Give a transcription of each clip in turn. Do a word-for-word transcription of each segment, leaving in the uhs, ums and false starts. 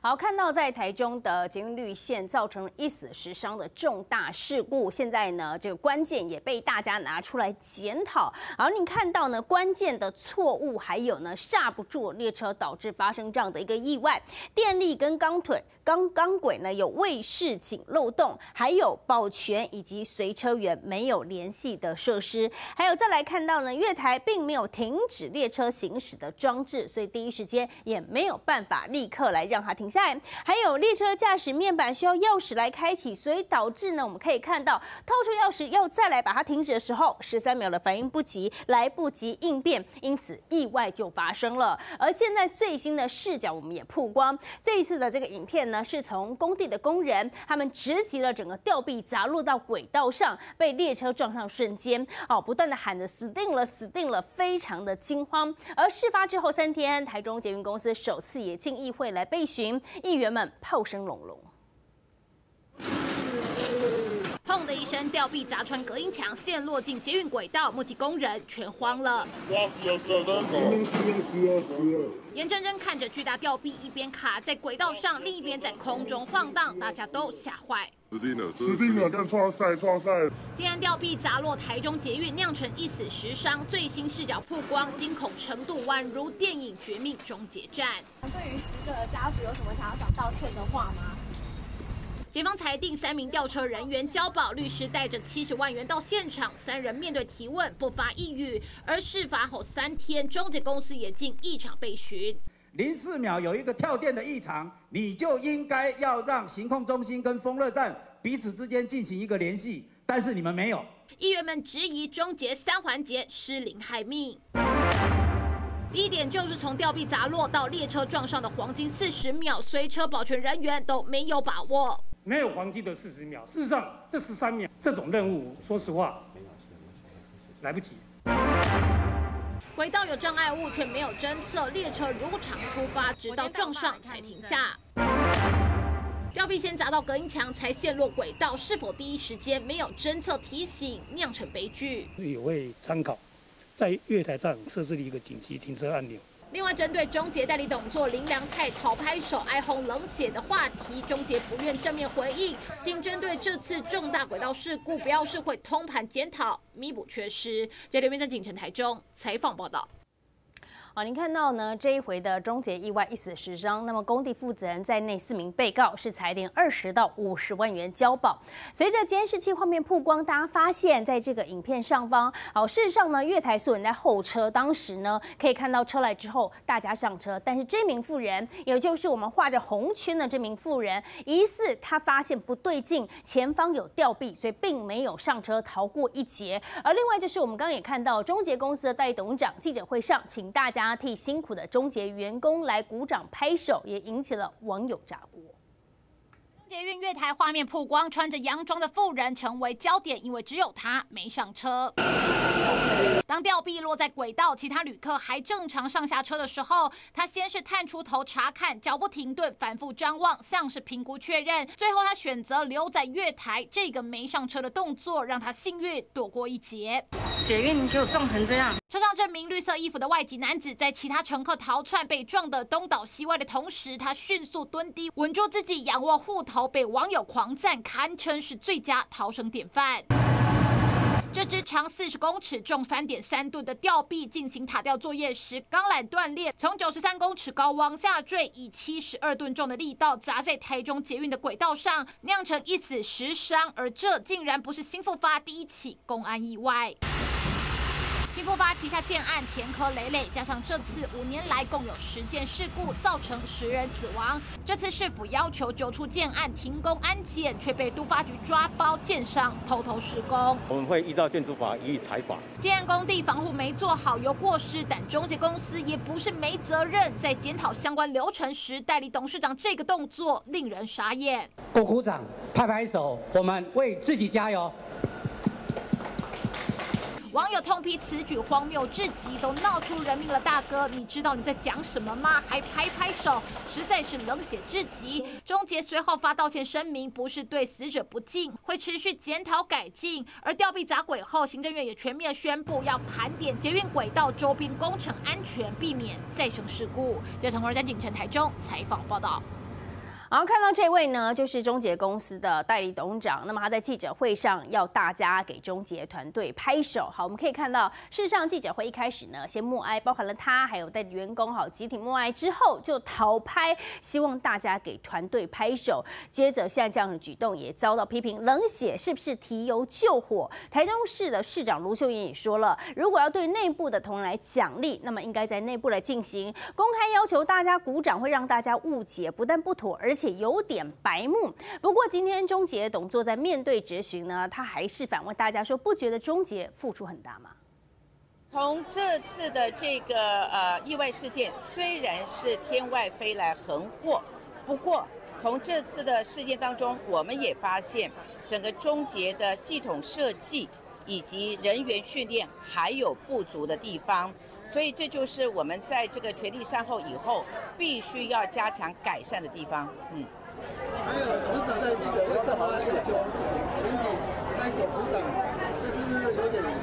好，看到在台中的捷运绿线造成了一死十伤的重大事故，现在呢，这个关键也被大家拿出来检讨。好，你看到呢，关键的错误还有呢，刹不住列车导致发生这样的一个意外，电力跟钢腿钢钢轨呢有未示警漏洞，还有保全以及随车员没有联系的设施，还有再来看到呢，月台并没有停止列车行驶的装置，所以第一时间也没有办法立刻来让它停下来。还有列车驾驶面板需要钥匙来开启，所以导致呢，我们可以看到掏出钥匙要再来把它停止的时候，十三秒的反应不及，来不及应变，因此意外就发生了。而现在最新的视角我们也曝光，这一次的这个影片呢，是从工地的工人他们直击了整个吊臂砸落到轨道上，被列车撞上瞬间，哦，不断的喊着死定了，死定了，非常的惊慌。而事发之后三天，台中捷运公司首次也进议会来备询。议员们炮声隆隆， 砰的一声，吊臂砸穿隔音墙，线落进捷运轨道，目击工人全慌了。眼睁睁看着巨大吊臂一边卡在轨道上，另一边在空中晃荡，大家都吓坏。 死定了，死定了，干创赛，创赛！ 天安吊臂砸落台中捷运，酿成一死十伤。最新视角曝光，惊恐程度宛如电影《绝命终结战》。 对于死者的家属有什么想要想道歉的话吗？ 检方裁定三名吊车人员交保，律师带着七十万元到现场，三人面对提问不发一语。而事发后三天，中捷公司也进议场备询。 零四秒有一个跳电的异常，你就应该要让行控中心跟风热站彼此之间进行一个联系，但是你们没有。 议员们质疑终结三环节失灵害命。第一点就是从吊臂砸落到列车撞上的黄金四十秒，随车保全人员都没有把握。 没有黄金的四十秒，事实上这十三秒这种任务，说实话来不及。 轨道有障碍物却没有侦测，列车如常出发，直到撞上才停下。吊臂先砸到隔音墙，才陷落轨道，是否第一时间没有侦测提醒，酿成悲剧？ 也会参考在月台上设置了一个紧急停车按钮。 另外，针对中捷代理董座林良泰讨拍手、哀鸿冷血的话题，中捷不愿正面回应，仅针对这次重大轨道事故，表示会通盘检讨，弥补缺失。记者刘明正、景城台中采访报道。 好，您看到呢这一回的终结意外一死十伤，那么工地负责人在内四名被告是裁定二十到五十万元交保。随着监视器画面曝光，大家发现在这个影片上方，好，事实上呢月台所有人在后车，当时呢可以看到车来之后大家上车，但是这名妇人，也就是我们画着红圈的这名妇人，疑似她发现不对劲，前方有吊臂，所以并没有上车逃过一劫。而另外就是我们刚刚也看到中捷公司的代理董事长记者会上，请大家替辛苦的中捷员工来鼓掌拍手，也引起了网友炸锅。 捷运月台画面曝光，穿着洋装的妇人成为焦点，因为只有她没上车。当吊臂落在轨道，其他旅客还正常上下车的时候，她先是探出头查看，脚步停顿，反复张望，像是评估确认。最后，她选择留在月台，这个没上车的动作让她幸运躲过一劫。 捷运给我撞成这样。 车上这名绿色衣服的外籍男子，在其他乘客逃窜被撞得东倒西歪的同时，他迅速蹲低，稳住自己，仰卧护头，被网友狂赞，堪称是最佳逃生典范。这只长四十公尺、重三点三吨的吊臂进行塔吊作业时，钢缆断裂，从九十三公尺高往下坠，以七十二吨重的力道砸在台中捷运的轨道上，酿成一死十伤。而这竟然不是新复发第一起公安意外。新复发旗下建案前科累累，加上这次五年来共有十件事故，造成十人死亡。这次市府要求揪出建案停工安检，却被都发局抓包，建商偷偷施工。 我们会依照建筑法予以裁罚。 建案工地防护没做好有过失，但中捷公司也不是没责任。在检讨相关流程时，代理董事长这个动作令人傻眼。 鼓鼓掌，拍拍手，我们为自己加油。 网友痛批此举荒谬至极，都闹出人命了，大哥，你知道你在讲什么吗？还拍拍手，实在是冷血至极。中捷随后发道歉声明，不是对死者不敬，会持续检讨改进。而吊臂砸轨后，行政院也全面宣布要盘点捷运轨道周边工程安全，避免再生事故。记者陈国詹、景城台中采访报道。 然后看到这位呢，就是中捷公司的代理董事长。那么他在记者会上要大家给中捷团队拍手。好，我们可以看到，事实上记者会一开始呢，先默哀，包含了他还有带员工好集体默哀之后就讨拍，希望大家给团队拍手。接着现在这样的举动也遭到批评，冷血是不是提油救火？台中市的市长卢秀燕也说了，如果要对内部的同仁来奖励，那么应该在内部来进行。公开要求大家鼓掌，会让大家误解，不但不妥，而且且有点白目。不过今天中捷董座在面对质询呢，他还是反问大家说，不觉得中捷付出很大吗？ 从这次的这个呃意外事件，虽然是天外飞来横祸，不过从这次的事件当中，我们也发现整个中捷的系统设计以及人员训练还有不足的地方。所以这就是我们在这个权力善后以后，必须要加强改善的地方。嗯。还有董事长在记者会正好要求全体该手鼓掌，这是不是有点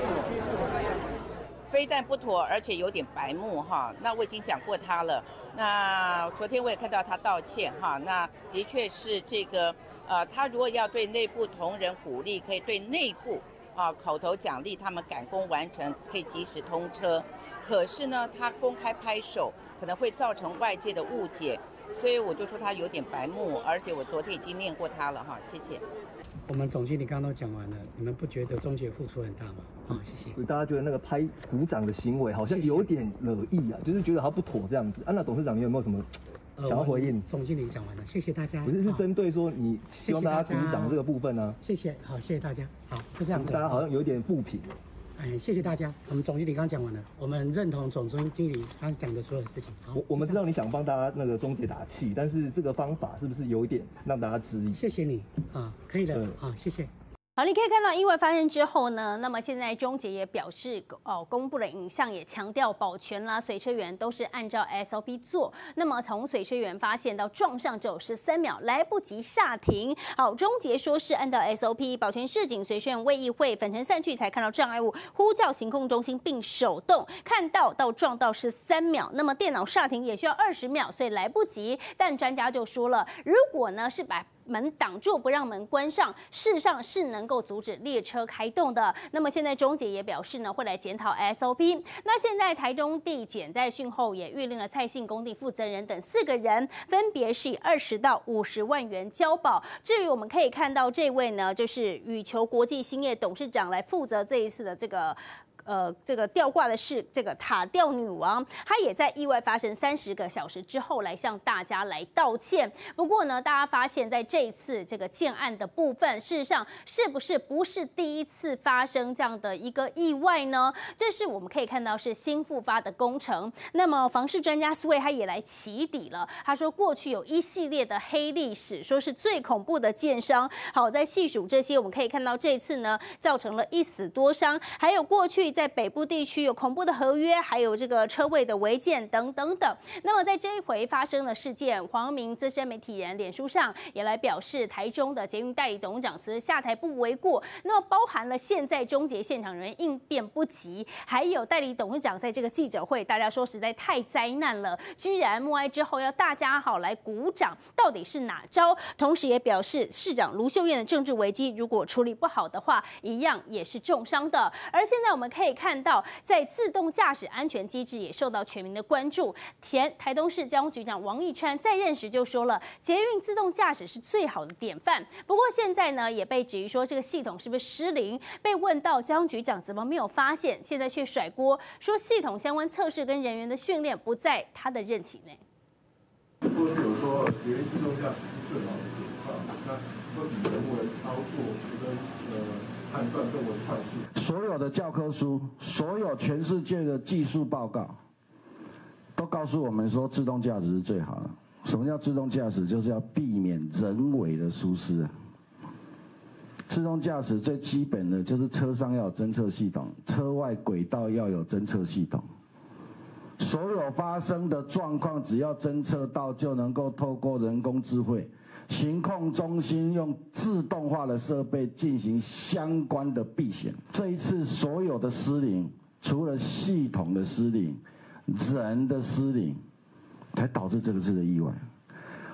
非但不妥，而且有点白目哈。那我已经讲过他了。那昨天我也看到他道歉哈。那的确是这个呃，他如果要对内部同仁鼓励，可以对内部。啊，口头奖励他们赶工完成，可以及时通车。可是呢，他公开拍手可能会造成外界的误解，所以我就说他有点白目。而且我昨天已经念过他了哈，谢谢。 我们总经理刚刚都讲完了，你们不觉得中捷付出很大吗？好、哦，谢谢。 大家觉得那个拍鼓掌的行为好像有点惹意啊，谢谢就是觉得他不妥这样子。啊，那董事长你有没有什么想要回应？ 呃、总经理讲完了，谢谢大家。 不是是针对说你希望大家鼓掌这个部分呢、啊？ 谢谢，好，谢谢大家。好，就这样子。 大家好像有点不平。 哎，谢谢大家。我们总经理刚讲完了，我们认同总经理刚讲的所有事情。好， 我我们知道你想帮大家那个中捷打气，但是这个方法是不是有一点让大家质疑？ 谢谢你啊，可以的，好，谢谢。 好，你可以看到意外发生之后呢，那么现在中捷也表示，哦，公布了影像，也强调保全啦，随车员都是按照 S O P 做。那么从随车员发现到撞上只有十三秒，来不及刹停。好，中捷说是按照 S O P 保全示警，随车员未意会粉尘散去，才看到障碍物，呼叫行控中心并手动看到到撞到是三秒，那么电脑刹停也需要二十秒，所以来不及。但专家就说了，如果呢是把门挡住不让门关上，事实上是能够阻止列车开动的。那么现在中捷也表示呢，会来检讨 S O P。那现在台中地检在讯后也谕令了蔡姓工地负责人等四个人，分别是以二十到五十万元交保。至于我们可以看到这位呢，就是羽球国际兴业董事长来负责这一次的这个。呃，这个吊挂的是这个塔吊女王，她也在意外发生三十个小时之后来向大家来道歉。不过呢，大家发现在这一次这个建案的部分，事实上是不是不是第一次发生这样的一个意外呢？这是我们可以看到是新复发的工程。那么房市专家苏卫他也来起底了，他说过去有一系列的黑历史，说是最恐怖的建商。好，在细数这些，我们可以看到这次呢造成了一死多伤，还有过去在北部地区有恐怖的合约，还有这个车位的违建等等等。那么在这一回发生的事件，黄阳明资深媒体人脸书上也来表示，台中的捷运代理董事长辞下台不为过。那么包含了现在中捷现场人员应变不及，还有代理董事长在这个记者会，大家说实在太灾难了，居然默哀之后要大家好来鼓掌，到底是哪招？同时也表示，市长卢秀燕的政治危机如果处理不好的话，一样也是重伤的。而现在我们可以看到，在自动驾驶安全机制也受到全民的关注。前台东市交通局长王义川在任时就说了，捷运自动驾驶是最好的典范。不过现在呢，也被质疑说这个系统是不是失灵？被问到交通局长怎么没有发现，现在却甩锅，说系统相关测试跟人员的训练不在他的任期内。 过去有说捷运自动驾驶是最好的典范，那会比人为操作跟呃判断更为快速。 所有的教科书，所有全世界的技术报告，都告诉我们说自动驾驶是最好的。什么叫自动驾驶？就是要避免人为的疏失啊。自动驾驶最基本的就是车上要有侦测系统，车外轨道要有侦测系统。所有发生的状况，只要侦测到，就能够透过人工智慧，行控中心用自动化的设备进行相关的避险。这一次所有的失灵，除了系统的失灵，人的失灵，才导致这个次的意外。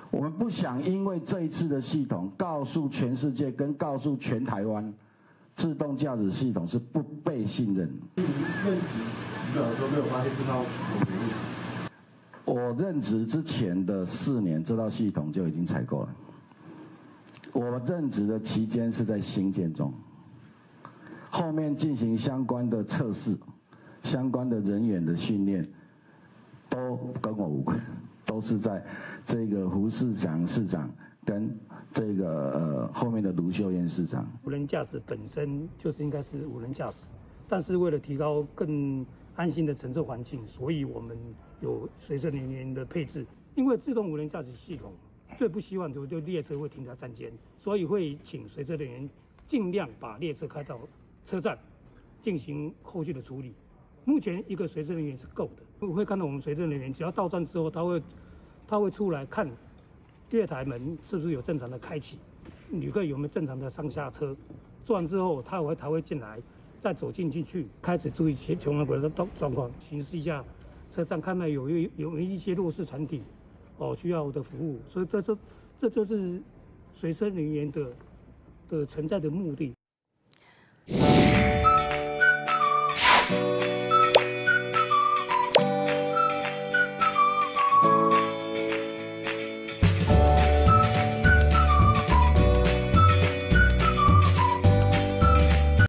我们不想因为这一次的系统告诉全世界跟告诉全台湾，自动驾驶系统是不被信任。 你任职局长的时候没有发现这套系统有问题？ 我任职之前的四年，这套系统就已经采购了。我任职的期间是在兴建中，后面进行相关的测试、相关的人员的训练，都跟我无关，都是在这个胡市长市长跟这个呃后面的卢秀燕市长。 无人驾驶本身就是应该是无人驾驶，但是为了提高更安心的乘坐环境，所以我们有随身人员的配置。因为自动无人驾驶系统最不希望就就列车会停在站间，所以会请随车人员尽量把列车开到车站进行后续的处理。目前一个随车人员是够的，我会看到我们随车人员只要到站之后，他会他会出来看月台门是不是有正常的开启，旅客有没有正常的上下车，做完之后他会他会进来，再走进进去，开始注意前前往轨道的状况，巡视一下车站，看到有有有一些弱势团体哦需要的服务，所以这这这就是随身人员的的存在的目的。